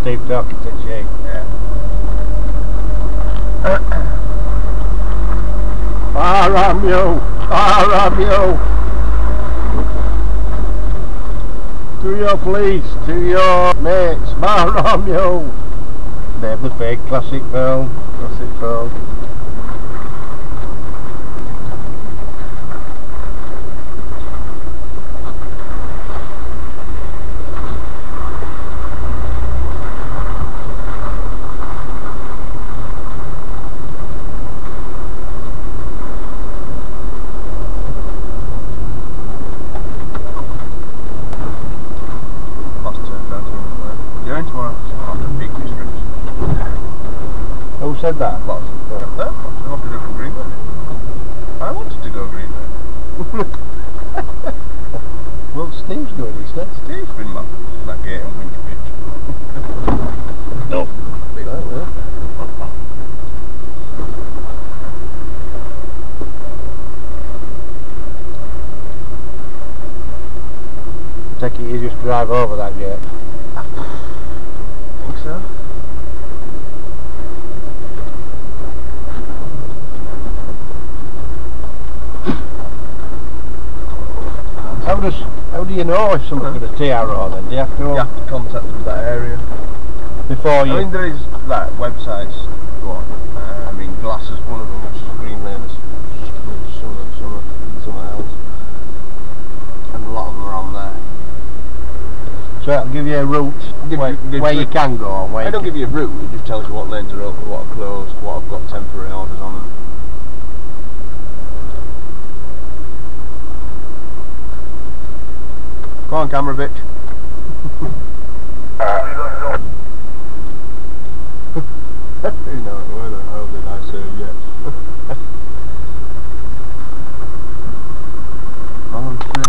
Steve talking to Jake. Yeah. Aram you! Aram you! To your police, to your mates, Aram you! Name the fake classic film. Classic film. Who said that? Boss. Up there. Boss. I wanted to go from Greenway. I wanted to go Greenway. Well, Steve's going, isn't it? Steve's been that gate and winch pitch. No. Big like that. Take it you just drive over that gate. I think so. How do you know if someone's got a TRO then? Do you have to? You have to contact them that area. Before you... I mean, there is like websites, go on. I mean, Glass is one of them, which is Green Lane, somewhere else. And a lot of them are on there. So it'll give you a route where you can go and where I don't give you a route, it just tells you what lanes are open, what are closed, what I've got temporary orders on them. Go on, camera bitch.